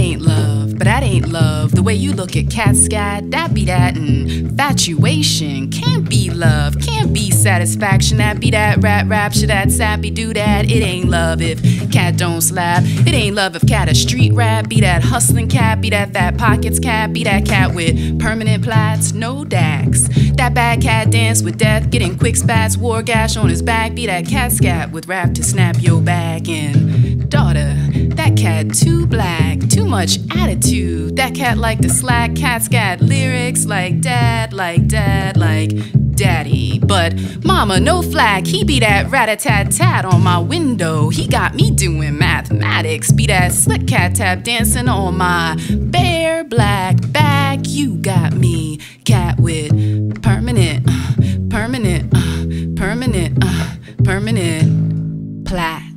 ain't love, but that ain't love. The way you look at cat scat, that be that infatuation. Can't be love, can't be satisfaction. That be that rat rapture, that sappy do that. It ain't love if cat don't slap. It ain't love if cat a street rat. Be that hustling cat, be that fat pockets cat. Be that cat with permanent plaits, no dax. That bad cat dance with death, getting quick spats, war gash on his back. Be that cat scat with rap to snap your back. And daughter, that cat too black, too much attitude. That cat like to slack, cat scat lyrics like dad, like dad, like daddy. But mama, no flack, he be that rat-a-tat-tat on my window. He got me doing mathematics. Be that slick cat tap dancing on my bare black back. You got me, cat with permanent, permanent, permanent, permanent plat.